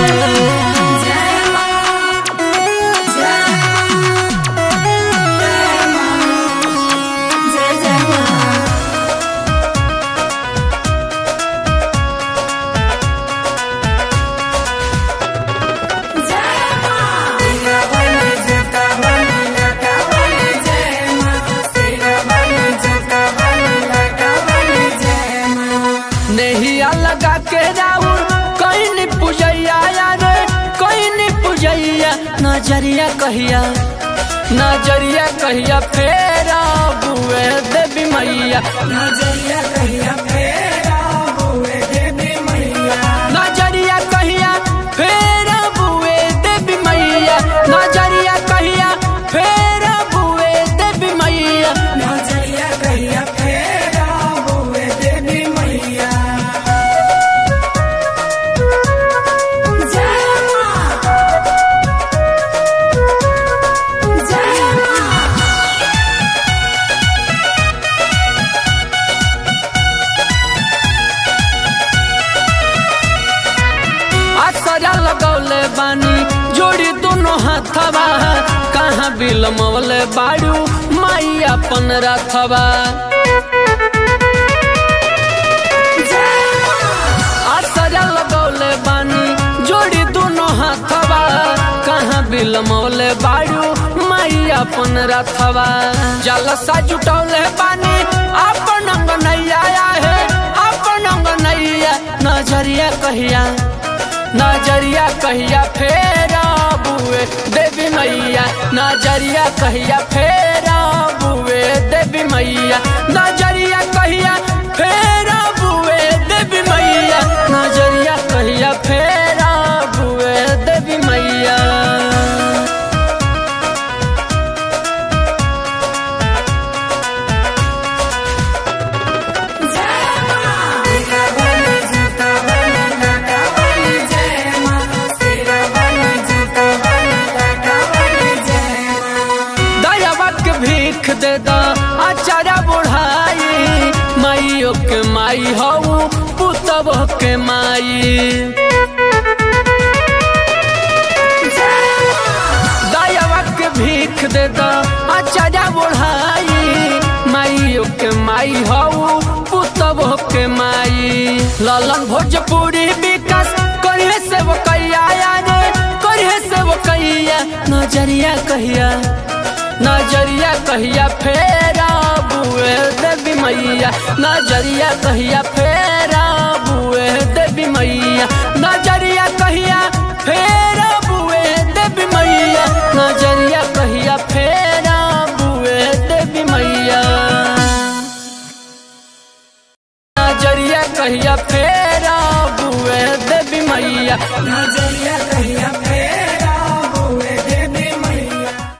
नेहिया लगा के राउर कोई नहीं पूजैया रे, कोई नहीं पूजैया। नजरिया कहिया फेरा बुए देवी मैया, नजरिया कहिया फेरा बुए देवी मैया, नजरिया कहिया फेरा बुए देवी मैया, नजरिया कहिया फेरा बुए देवी मैया, नजरिया कहिया फेरा बुए देवी मैया। सजा लगौले बानी जोड़ी दोनों हाथवा, कहाँ बिलमौले बाड़ू माई अपन रखवा। सजा लगौले बानी जोड़ी दोनों हाथवा, कहाँ बिलमौले बाड़ू माई अपन रखवा। जलसा जुटौले बानी अपन अंगनैया है, अपन अंगनैया। नजरिया कहिया फेरा बुए देवी मैया, नजरिया कहिया फेरा बुए देवी मैया, नजरिया कहिया फेरा बुए देवी मैया, नजरिया कहिया फेरा बुए देवी मैया। भीख दे दा आचारा बुढ़ाई, माइयों के माई हऊ पुतब के माई। दयावा के भीख दे दा आचारा बुढ़ाई, माइयों के माई हऊ पुतब के माई। ललन भोजपुरी विकास करे से वो कैया रे, करे से वो कैया। नजरिया कहिया फेरा बुए देवी मैया, नजरिया कहिया फेरा बुए देवी मैया, नजरिया कहिया फेरा बुए देवी मैया, नजरिया कहिया फेरा बुए देवी मैया, नजरिया कहिया फेरा बुए देवी मैया, नजरिया